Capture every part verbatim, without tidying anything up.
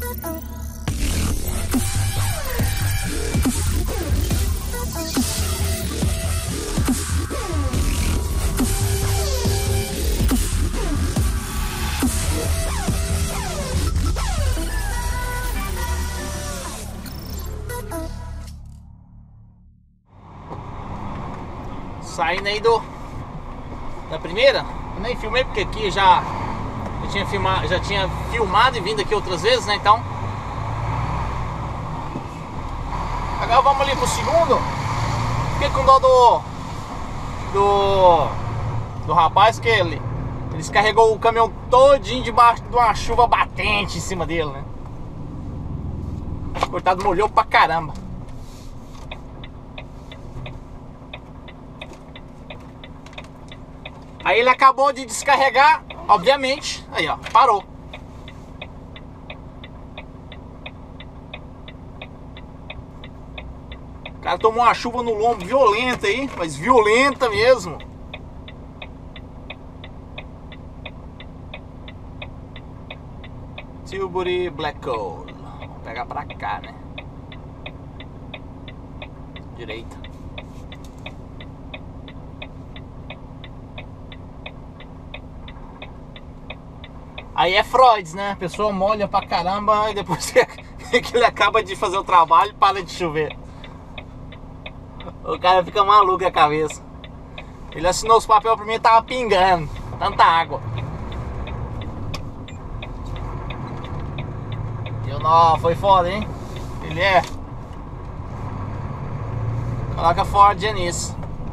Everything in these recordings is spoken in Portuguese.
Saindo aí do da primeira, eu nem filmei porque aqui já eu tinha filmado, já tinha filmado e vindo aqui outras vezes, né? Então agora vamos ali pro segundo. Fiquei com dó do do do rapaz que ele ele descarregou o caminhão todinho debaixo de uma chuva batente em cima dele, né? Coitado, molhou pra caramba. Aí ele acabou de descarregar, obviamente, aí ó, parou. O cara tomou uma chuva no lombo violenta aí, mas violenta mesmo. Tilbury Black Coal. Vou pegar pra cá, né? Direita. Aí é Freud, né? A pessoa molha pra caramba e depois que ele acaba de fazer o trabalho, para de chover. O cara fica maluco a cabeça. Ele assinou os papéis pra mim e tava pingando tanta água. Eu não, foi foda, hein? Ele é. Coloca Ford nisso.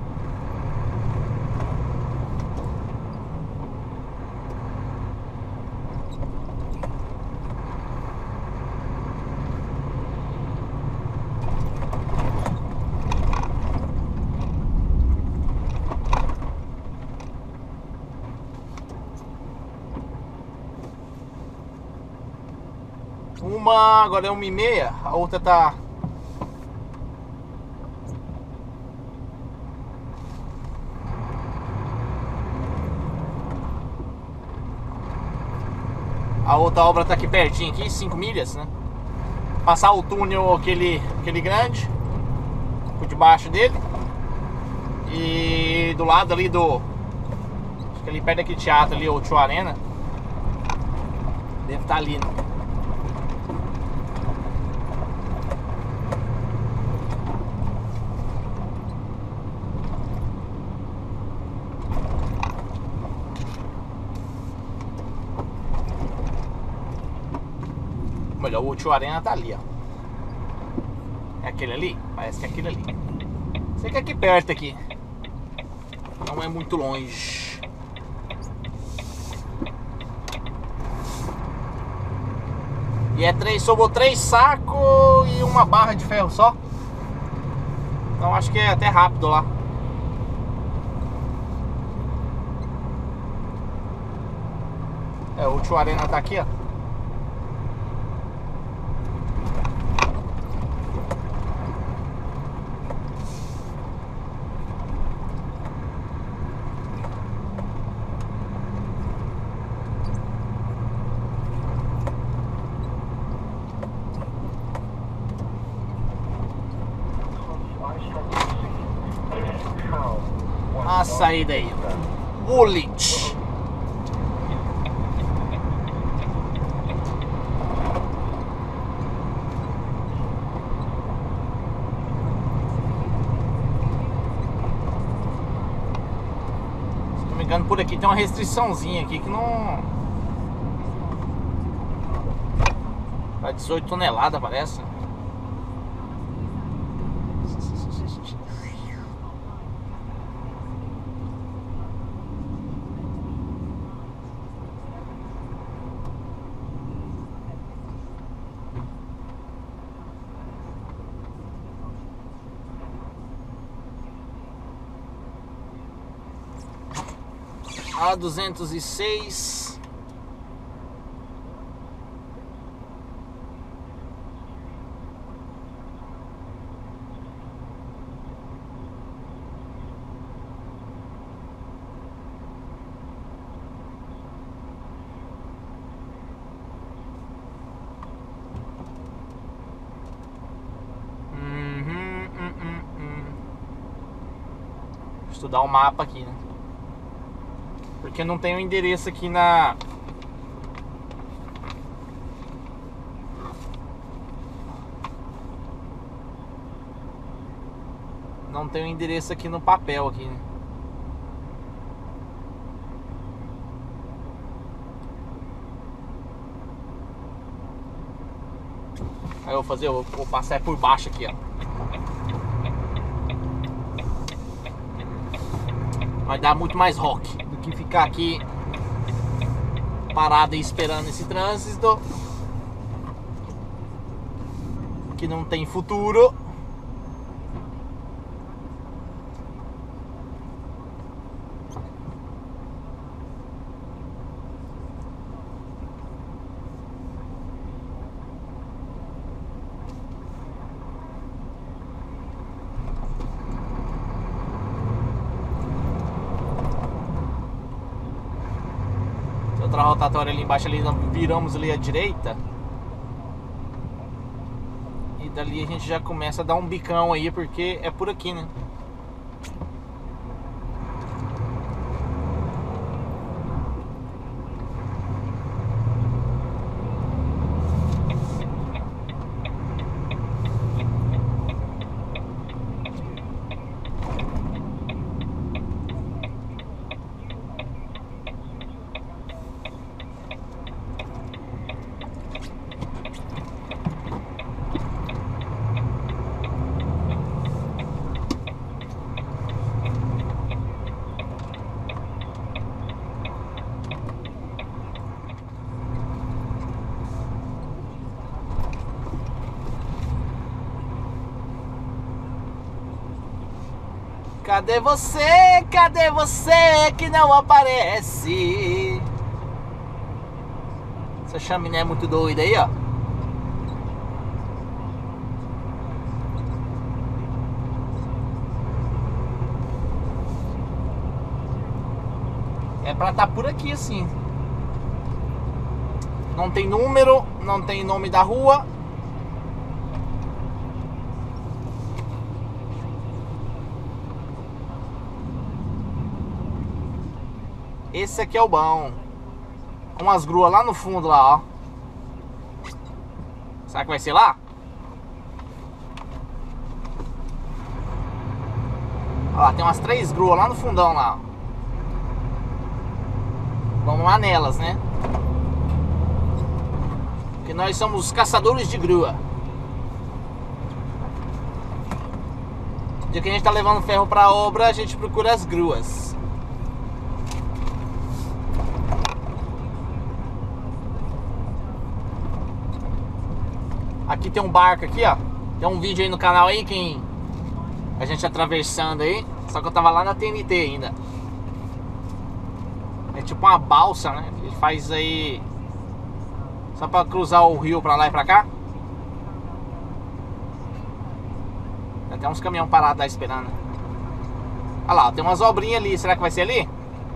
Uma agora é uma e meia, a outra tá. A outra obra tá aqui pertinho, aqui, cinco milhas, né? Passar o túnel aquele, aquele grande, por debaixo dele. E do lado ali do. Acho que ali perto daquele teatro ali, o Tio Arena. Deve estar ali, né? Olha, o Tio Arena tá ali, ó. É aquele ali? Parece que é aquele ali. Sei que é aqui perto aqui. Não é muito longe. E é três, sobrou três sacos e uma barra de ferro só. Então acho que é até rápido lá. É, o Tio Arena tá aqui, ó. A saída aí, Woolwich. Se não me engano, por aqui tem uma restriçãozinha aqui que não. Tá dezoito toneladas, parece. A duzentos e seis. estudar o mapa aqui, né? Porque não tem o endereço aqui na... Não tem o endereço aqui no papel aqui, né? Aí eu vou fazer, eu vou passar por baixo aqui, ó. Vai dar muito mais rock do que ficar aqui parado e esperando esse trânsito que não tem futuro. Outra rotatória ali embaixo, ali viramos ali à direita. E dali a gente já começa a dar um bicão aí, porque é por aqui, né? Cadê você? Cadê você que não aparece? Essa chaminé é muito doida aí, ó. É pra estar por aqui assim. Não tem número, não tem nome da rua. Esse aqui é o bom. Com umas gruas lá no fundo lá, ó. Será que vai ser lá? Olha lá, tem umas três gruas lá no fundão lá, ó. Vamos lá nelas, né? Porque nós somos caçadores de grua. No dia que a gente tá levando ferro pra obra, a gente procura as gruas. Aqui tem um barco aqui, ó. Tem um vídeo aí no canal aí, quem... A gente atravessando aí. Só que eu tava lá na T N T ainda. É tipo uma balsa, né? Ele faz aí só pra cruzar o rio pra lá e pra cá. Tem até uns caminhão parados lá esperando. Olha lá, tem umas obrinhas ali. Será que vai ser ali?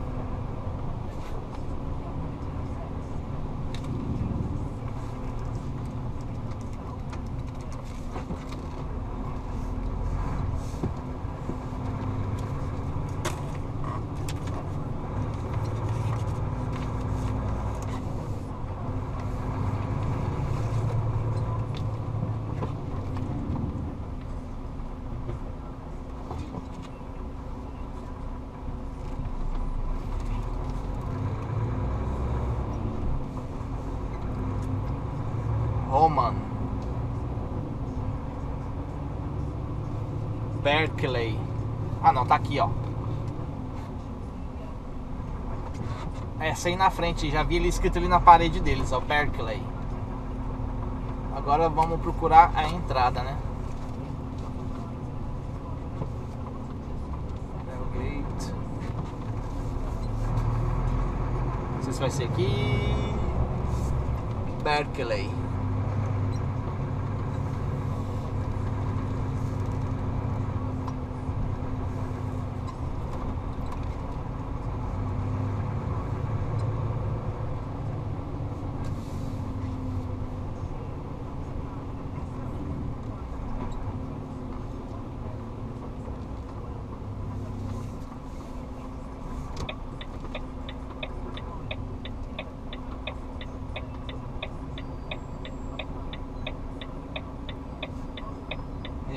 Roman Berkeley. Ah não, tá aqui, ó. Essa aí na frente, já vi ele escrito ali na parede deles, ó, Berkeley. Agora vamos procurar a entrada, né? Gate. Não sei se vai ser aqui. Berkeley.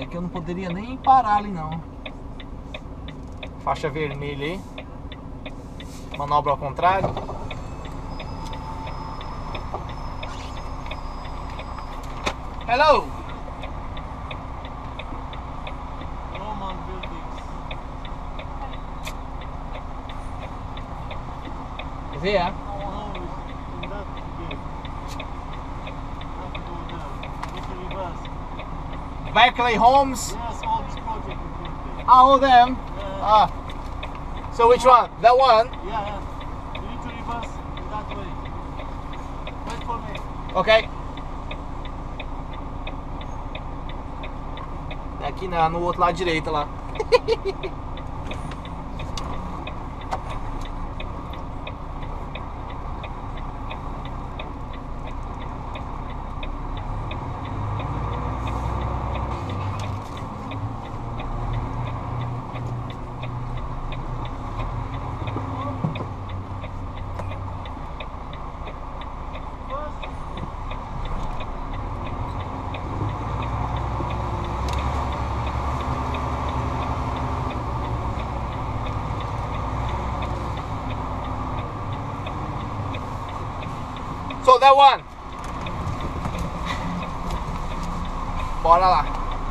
que eu não poderia nem parar ali não. Faixa vermelha aí. Manobra ao contrário. Hello! Roman buildings. Yeah. No, it's in that gate. Have to go there. Go to reverse. Berkeley Homes. Yes, all this project in Berkeley. All of them. Yeah. Ah. So which one? That one? Yeah, yeah. You need to reverse in that way. Wait for me. Ok. Aqui na, no outro lado direito lá. So that one. Bora lá.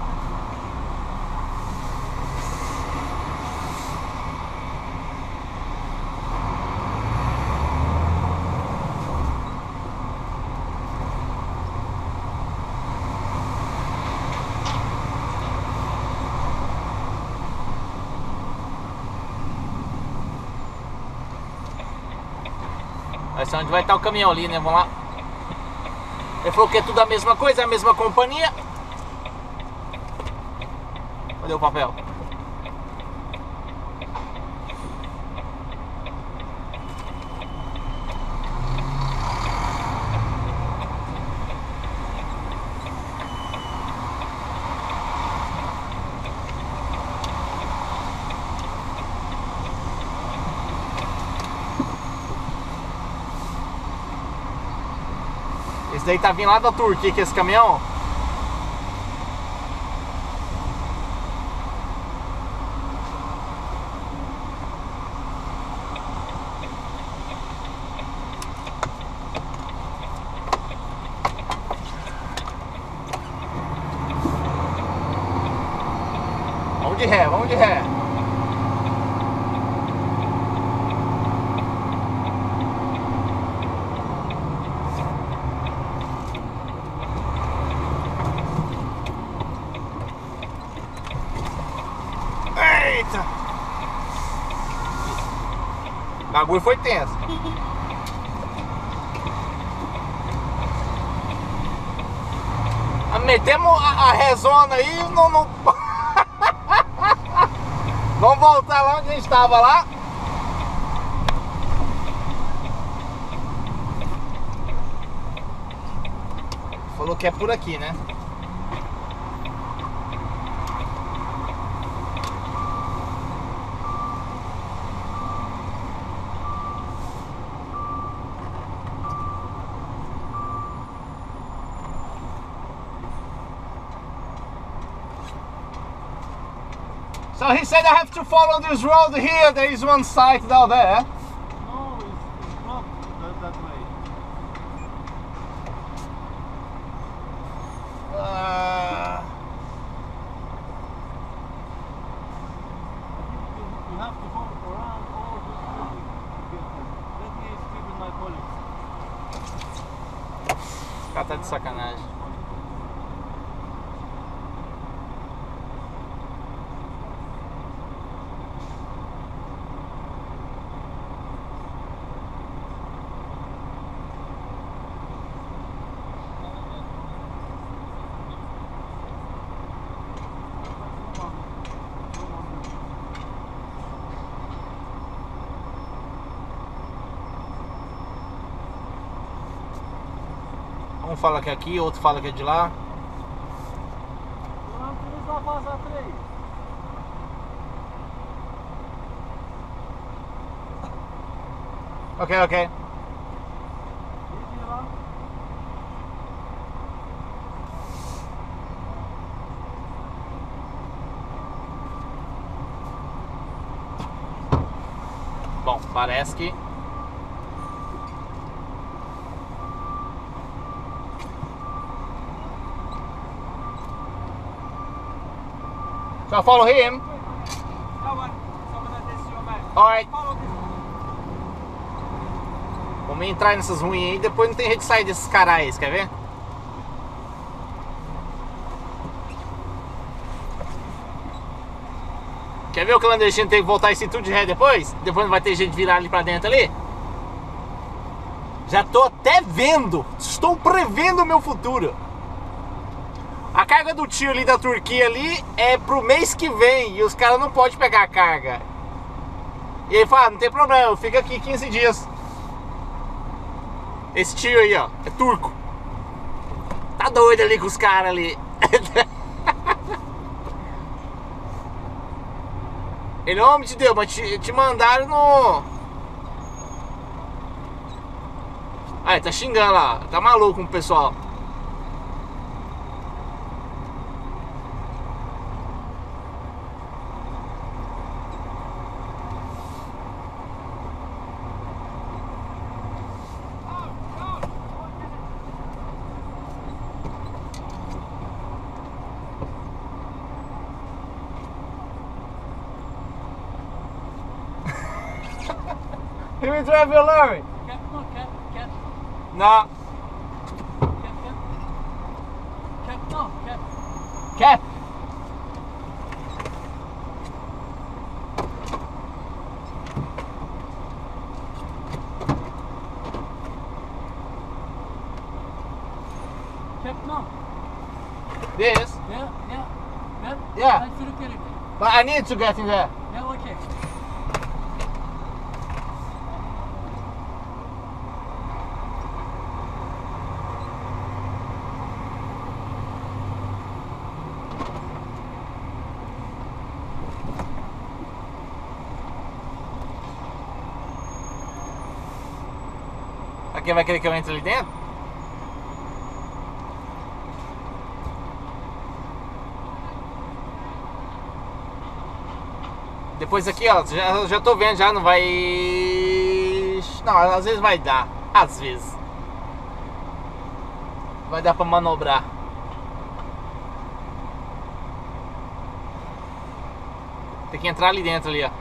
Essa é onde vai estar o caminhão ali, né? Vamos lá. Ele falou que é tudo a mesma coisa, a mesma companhia. Cadê o papel? Esse daí tá vindo lá da Turquia, que esse caminhão. Vamos de ré, vamos de ré. Eita! O bagulho foi tenso. Metemos a, a rezona aí, não, não... Vamos voltar lá onde a gente estava lá. Falou que é por aqui, né? So he said I have to follow this road here. There is one site down there. No, it's, it's not that, that way. Uh, You, you have to go around all this building to get there. Let me speak with my colleagues. esse cara tá de sacanagem. Um fala que é aqui, outro fala que é de lá. Eu não utilizo a fase três. Ok, ok. Vem lá. Parece que... So follow him. Alright. Vamos entrar nessas ruínas aí, depois não tem jeito de sair desses caras aí, quer ver? Quer ver o clandestino tem que voltar esse tudo de ré depois? Depois não vai ter jeito de virar ali pra dentro ali? Já tô até vendo, estou prevendo o meu futuro. A carga do tio ali da Turquia ali é pro mês que vem e os caras não podem pegar a carga. E ele fala, ah, não tem problema, fica aqui quinze dias. Esse tio aí, ó, é turco. Tá doido ali com os caras ali. Ele, homem de Deus, mas te, te mandaram no... Ah, ele tá xingando lá, tá maluco com o pessoal. You will drive your lorry? Cap, no, cap, cap, No. cap, cap. Cap, no, cap. Cap. Cap, no. This. Yeah, yeah. Yeah. Yeah. I feel okay. But I need to get in there. Yeah, okay. Aqui vai querer que eu entre ali dentro? Depois aqui, ó, já, já tô vendo, já não vai... Não, às vezes vai dar. Às vezes. Vai dar pra manobrar. Tem que entrar ali dentro, ali, ó.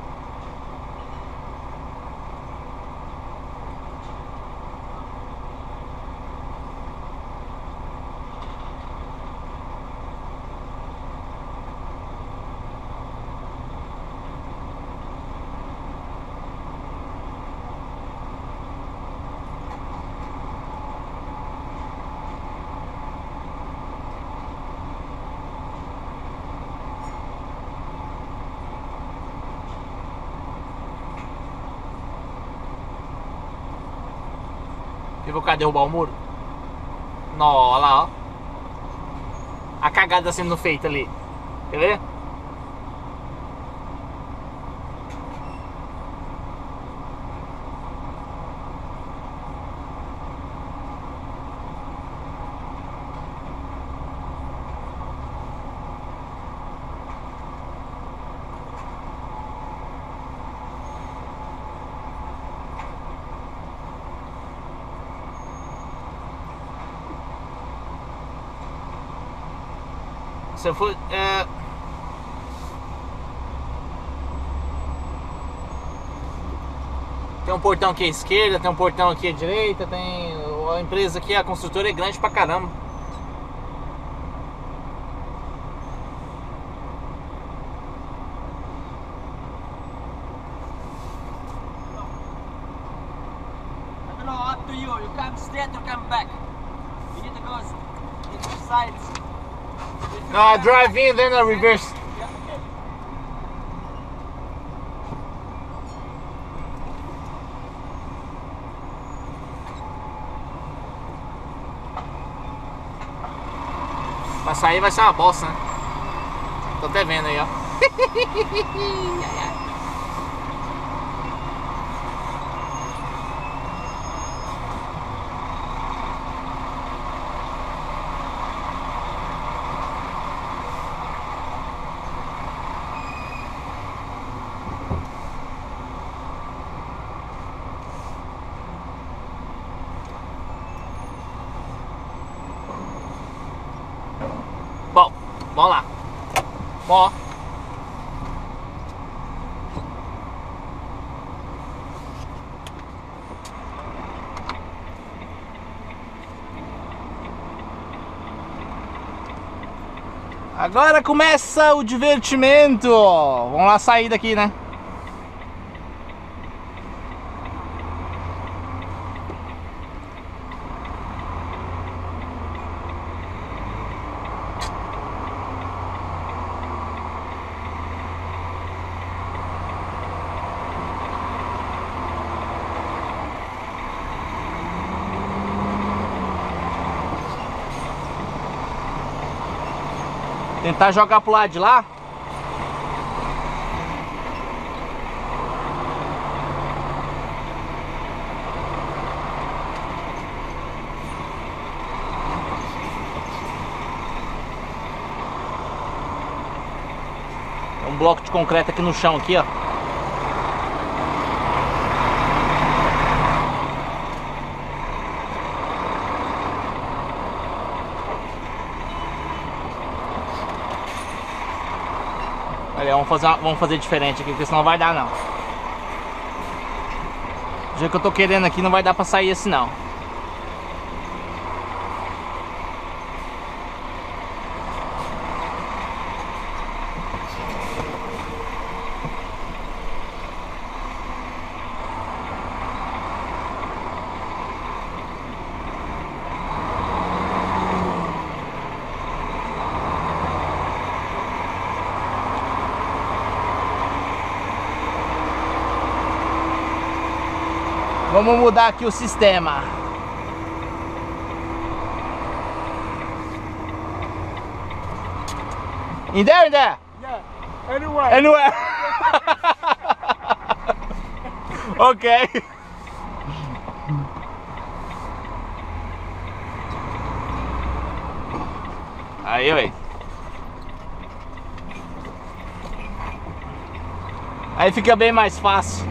E vou cá derrubar o muro? Não, olha lá, ó. A cagada sendo feita ali. Quer ver? Se eu for... É... Tem um portão aqui à esquerda, tem um portão aqui à direita, tem... A empresa aqui, a construtora é grande pra caramba. I don't know, up to you. You come straight or come back. You need to go in two sides. No, I drive in, then I reverse. Yeah, okay. Pra sair vai ser uma bosta, né? Tô até vendo aí, ó. Vamos lá. Ó. Agora começa o divertimento. Vamos lá sair daqui, né? Tentar jogar pro lado de lá. Tem um bloco de concreto aqui no chão aqui, ó. Olha, vamos fazer, uma, vamos fazer diferente aqui, porque senão não vai dar não. Do jeito que eu tô querendo aqui, não vai dar pra sair esse não. Vamos mudar aqui o sistema. In there, in there? Yeah, anywhere. Anywhere. Ok. Aí, ué. Aí fica bem mais fácil.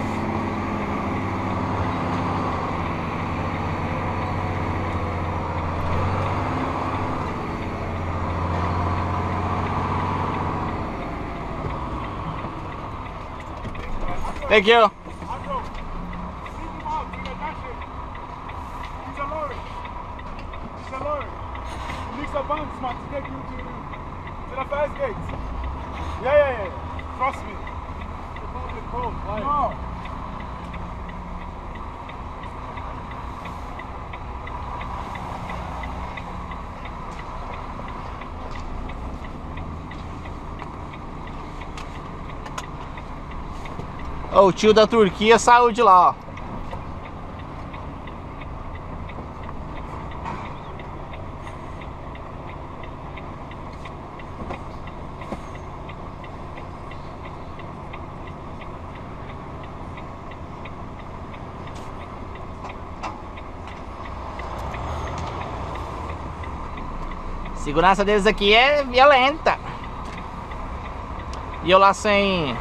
Thank you. Andrew, leave him out, you're gonna dash him. He's a lorry. He's a lorry. He needs a bounce, man, to take you to, to the first gate. Yeah, yeah, yeah. Trust me. The public road, why? No. Oh, o tio da Turquia saiu de lá, ó. A segurança deles aqui é violenta. E eu lá sem...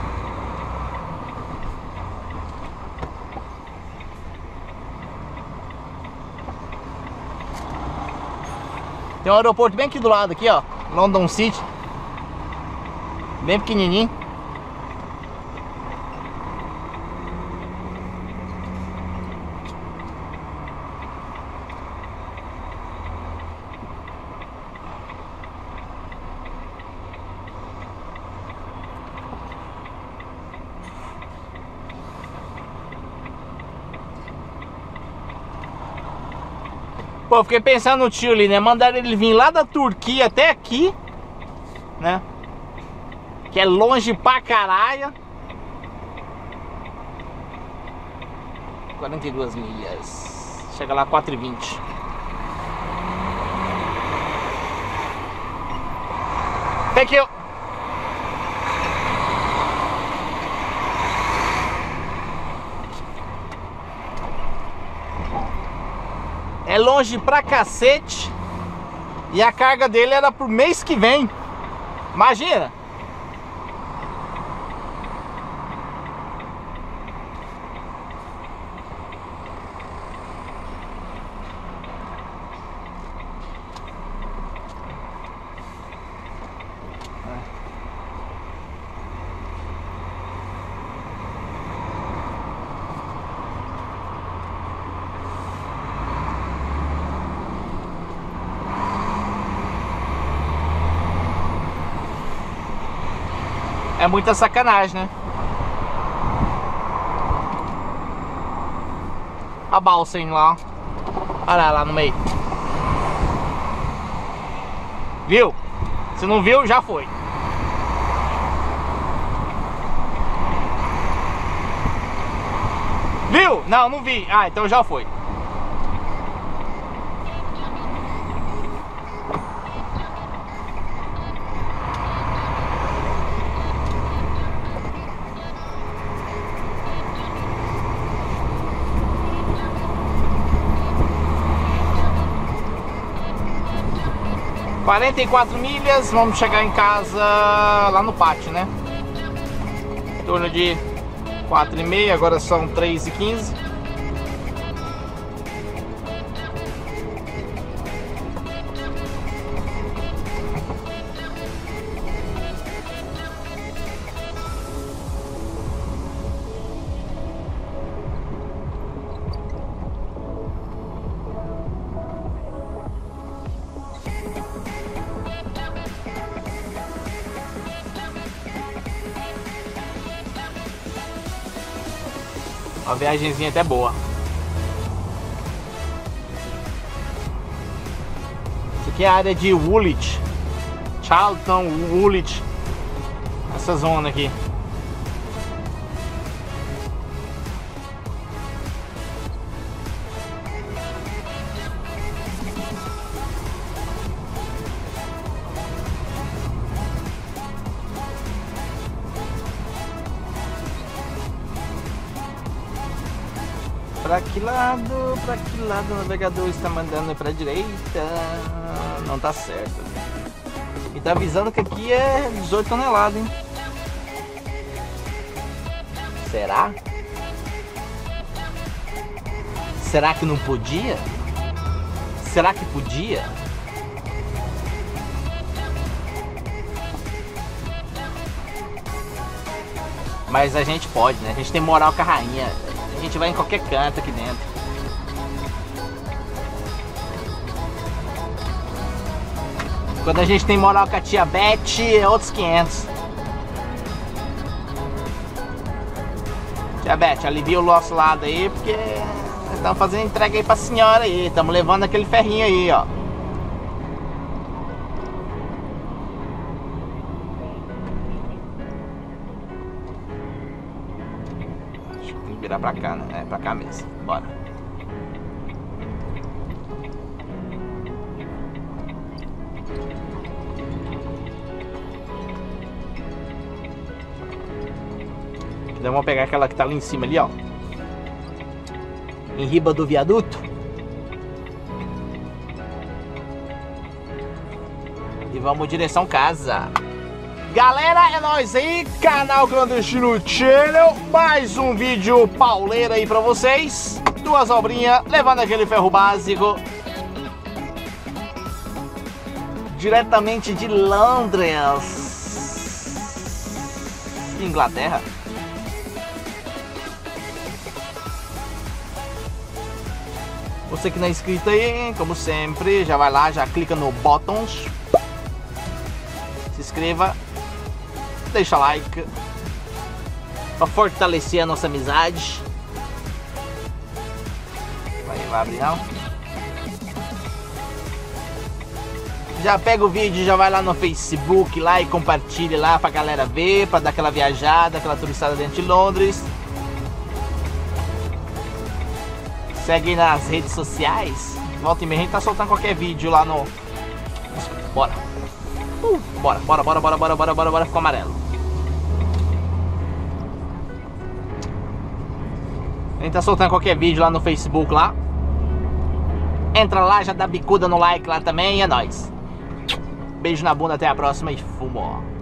Tem um aeroporto bem aqui do lado, aqui ó, London City. Bem pequenininho. Pô, eu fiquei pensando no tio ali, né? Mandaram ele vir lá da Turquia até aqui, né? Que é longe pra caralho. quarenta e duas milhas. Chega lá quatro e vinte. Thank you. É longe pra cacete. E a carga dele era pro mês que vem. Imagina. É muita sacanagem, né? A balsa indo lá, ó. Olha lá no meio. Viu? Se não viu, já foi. Viu? Não, não vi. Ah, então já foi. quarenta e quatro milhas, vamos chegar em casa lá no pátio, né? Em torno de quatro e meia, agora são três e quinze. Uma viagenzinha até boa. Isso aqui é a área de Woolwich, Charlton, Woolwich, essa zona aqui. Pra que lado? Pra que lado o navegador está mandando? Pra direita? Não tá certo. E tá avisando que aqui é dezoito toneladas, hein? Será? Será que não podia? Será que podia? Mas a gente pode, né? A gente tem moral com a rainha. A gente vai em qualquer canto aqui dentro. Quando a gente tem moral com a tia Beth, é outros quinhentos. Tia Beth, alivia o nosso lado aí, porque estamos fazendo entrega aí pra senhora aí. Estamos levando aquele ferrinho aí, ó. Virar pra cá, né? É pra cá mesmo. Bora. Então vamos pegar aquela que tá ali em cima ali, ó. Em riba do viaduto. E vamos direção casa. Galera, é nóis aí, canal Clandestino Channel, mais um vídeo pauleiro aí pra vocês. Duas obrinhas, levando aquele ferro básico diretamente de Londres, Inglaterra. Você que não é inscrito aí, como sempre, já vai lá, já clica no buttons, se inscreva, deixa like pra fortalecer a nossa amizade. Vai, vai abrir não? Já pega o vídeo, já vai lá no Facebook lá e compartilha lá pra galera ver, pra dar aquela viajada, aquela turistada dentro de Londres. Segue nas redes sociais. Volta e meia a gente tá soltando qualquer vídeo lá no... Bora. Uh, bora, bora, bora, bora, bora, bora, bora, bora, ficou amarelo. A gente tá soltando qualquer vídeo lá no Facebook lá. Entra lá, já dá bicuda no like lá também e é nóis. Beijo na bunda, até a próxima e fumo.